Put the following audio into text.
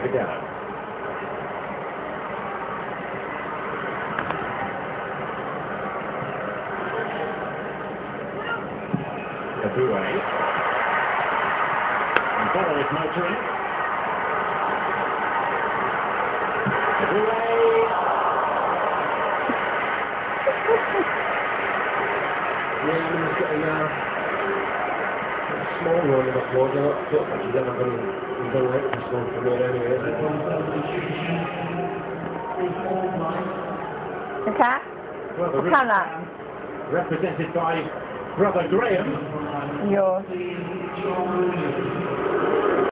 together. Away. And ball is motoring. Away. Yeah, I mean, he's getting a small one in the floor. They're not fit, but he's never going to like this one from here anyway. Okay? Well, What colour? represented by Brother Graham. Yours.